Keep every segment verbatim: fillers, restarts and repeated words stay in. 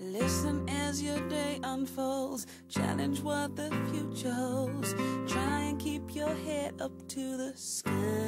Listen as your day unfolds. Challenge what the future holds. Try and keep your head up to the sky.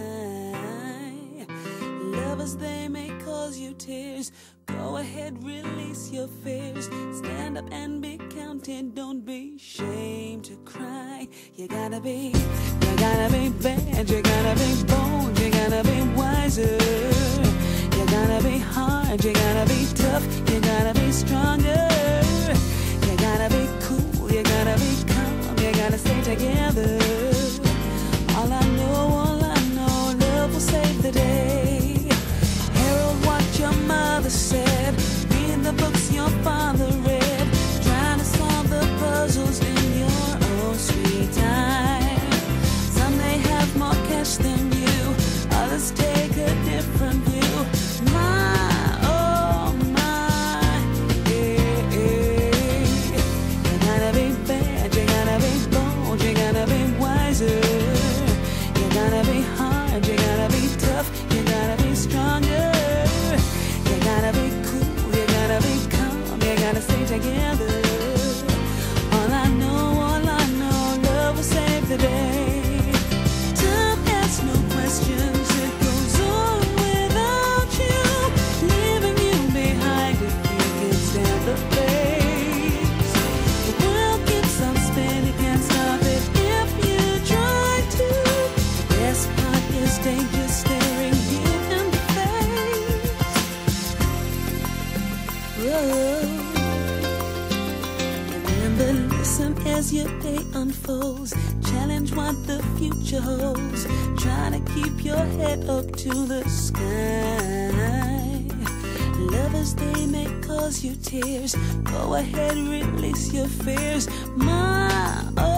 Lovers, they may cause you tears. Go ahead, release your fears. Stand up and be counted. Don't be ashamed to cry. You gotta be, you gotta be bad. You gotta be bold. You gotta be wiser. You gotta be hard. You gotta be tough. You gotta be stronger. You gotta be cool. You gotta be calm. You gotta stay together. All I know, all I know, love will save the day. Herald what your mother said. Read the books your father read. Trying to solve the puzzles in your own sweet time. Some may have more cash than you. Others take a different view. My, oh my, yeah, yeah. You gotta be bad, you gotta be bold, you gotta be wiser. You gotta be hard, you gotta be tough, you gotta be stronger. You gotta be cool, you gotta be calm, you gotta stay together. All I know, all I know, love will save the day. Time asks no questions, it goes on without you, leaving you behind if you can stand the pace. The world keeps on spinning, can't stop it if you try to. The best part is danger staring you in the face. Whoa. Remember, listen as your day unfolds. Challenge what the future holds. Try to keep your head up to the sky. Lovers, they may cause you tears. Go ahead, release your fears. My, oh.